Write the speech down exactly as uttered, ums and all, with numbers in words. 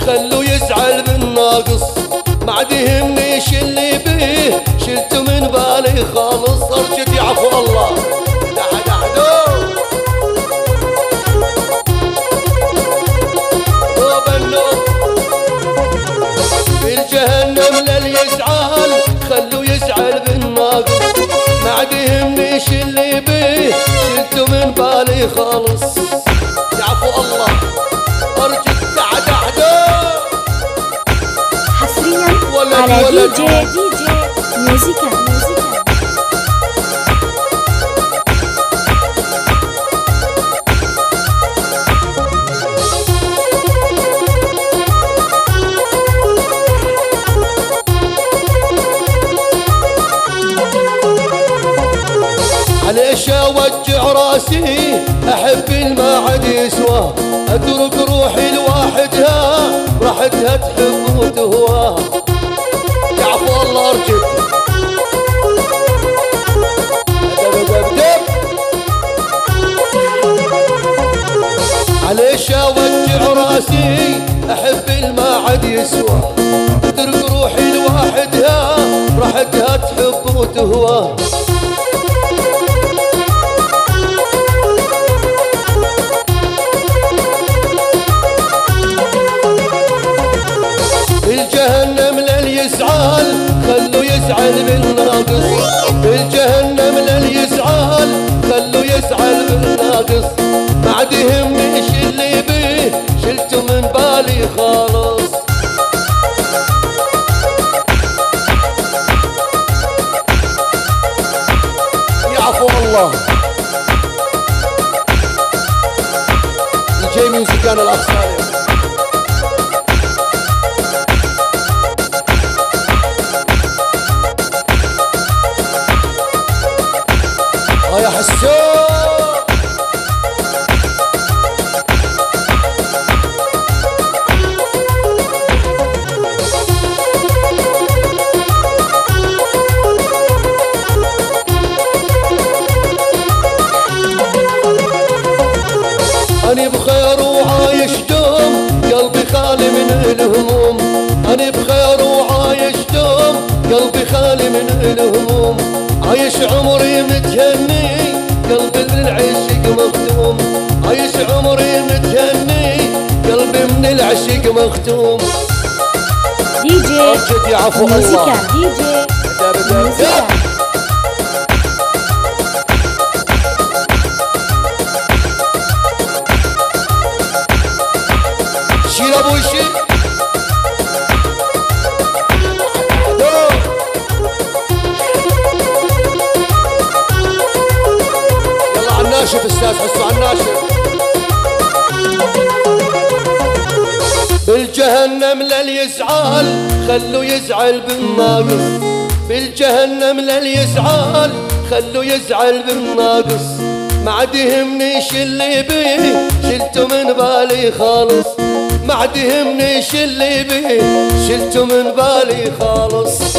خلوا يزعل بالناقص، ما عاد يهمني ايش اللي بيه، شلته من بالي خالص. ارجد يعفو الله دعدعدو بالجهنم للي يزعل خلوا يزعل بالناقص، ما عاد يهمني ايش اللي بيه، شلته من بالي خالص. يعفو الله ارجد دعدعدو حصريا على دي جي دي جي ميوزيكا ميوزيكا. ليش اوجع راسي احب الما عاد يسوى، اترك روحي لوحدها راحتها تحب وتهوى. يعفو الله ارجد ليش اوجع راسي احب الما عاد يسوى، اترك روحي لوحدها راحتها تحب وتهوى. بالجهنم للي يزعل خلوا يزعل بالناقص، بالجهنم للي يزعل خلوا يزعل بالناقص، ما عاد يهمني ايش اللي بيه، شلته من بالي خالص. يعفو الله دي جي ميوزيكان الاخ سالم. يا حسون أنا بخير وعايش دوم، قلبي خالي من الهموم، أنا بخير وعايش دوم، قلبي خالي من الهموم، عايش عمري متهني قلبي من العشق مختوم، عايش عمري متهني قلبي من العشق مختوم. دي جي يعفو الله ميوزيكا دي جي ميوزيكا. شيل ابوي شيل يلا على الناشف استاذ حسوا على الناشف. بالجهنم للي يزعل خلوا يزعل بالناقص، بالجهنم للي يزعل خلوا يزعل بالناقص، ما عاد يهمني ايش اللي بيه، شلته من بالي خالص، ما عاد يهمني ايش اللي بيه، شلته من بالي خالص.